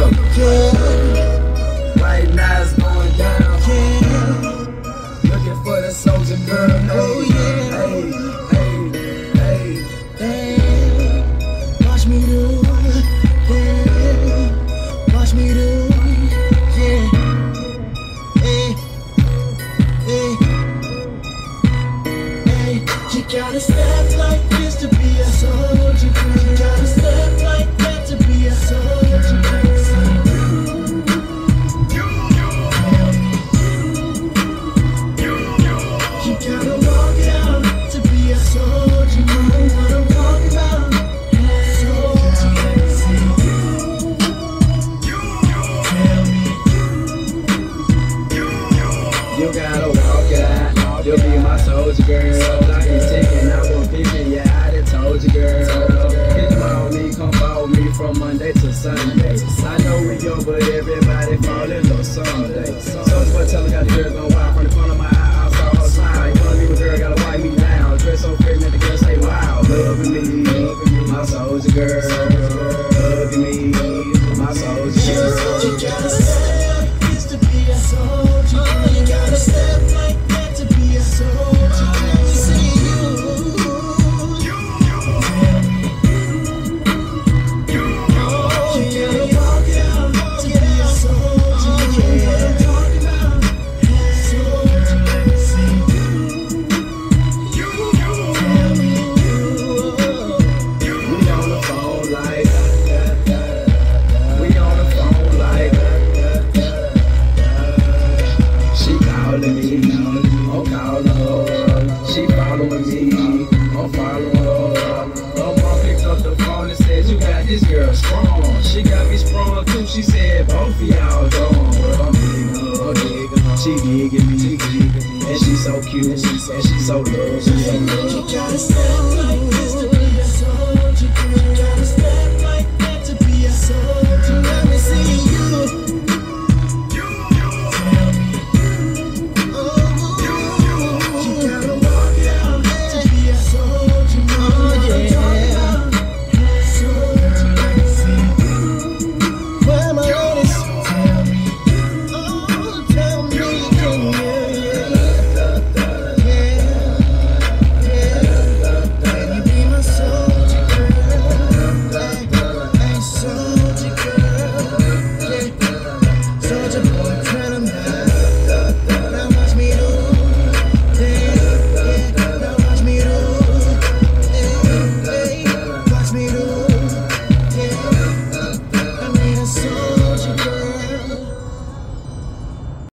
up. Right now it's going down. Looking for the soldier girl. Oh yeah. Hey. Watch me do. Watch me do. Yeah. Hey. You gotta step like this to be a soldier girl. You gotta step like that to be a soldier girl. You gotta walk it out, you'll be my soldier girl. Like you ticking, I won't pick it, yeah, I done told you girl. Hit on me, come follow me from Monday to Sunday. I know we young, but everybody fall in love someday. Soldier boy tell me got the girl gon' wild from the corner of my eye, I saw her smile. You wanna be with girl, gotta wipe me down. Dress so pretty, make the girl say wow. Loving me, my soldier girl. Loving me, my soldier girl. You gotta step like this to be a soldier. You gotta step like that to be a soldier. See you gotta walk it out to be a soldier. Yeah. Talking about soldier. See we on the phone like we on the phone like she calling me, I'm calling her. She following me, I'm following her. Her mom picked up the phone and said, you got this girl strong. She got me sprung too, she said, both of y'all gone. I'm digging her, she digging me. And she so cute, and she so lovely. You gotta step like